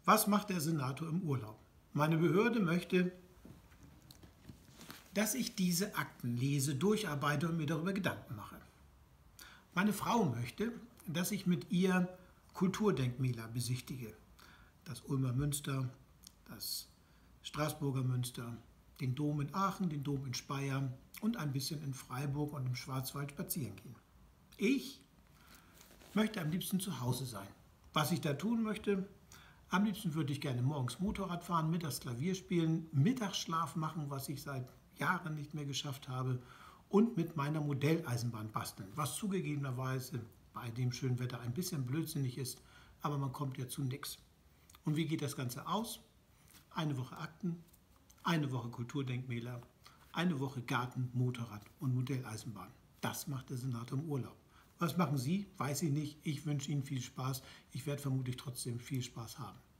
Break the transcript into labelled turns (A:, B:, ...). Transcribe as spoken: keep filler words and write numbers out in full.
A: Was macht der Senator im Urlaub? Meine Behörde möchte, dass ich diese Akten lese, durcharbeite und mir darüber Gedanken mache. Meine Frau möchte, dass ich mit ihr Kulturdenkmäler besichtige. Das Ulmer Münster, das Straßburger Münster, den Dom in Aachen, den Dom in Speyer und ein bisschen in Freiburg und im Schwarzwald spazieren gehen. Ich möchte am liebsten zu Hause sein. Was ich da tun möchte, am liebsten würde ich gerne morgens Motorrad fahren, mittags Klavier spielen, Mittagsschlaf machen, was ich seit Jahren nicht mehr geschafft habe, und mit meiner Modelleisenbahn basteln, was zugegebenerweise bei dem schönen Wetter ein bisschen blödsinnig ist, aber man kommt ja zu nichts. Und wie geht das Ganze aus? Eine Woche Akten, eine Woche Kulturdenkmäler, eine Woche Garten, Motorrad und Modelleisenbahn. Das macht der Senator im Urlaub. Was machen Sie? Weiß ich nicht. Ich wünsche Ihnen viel Spaß. Ich werde vermutlich trotzdem viel Spaß haben.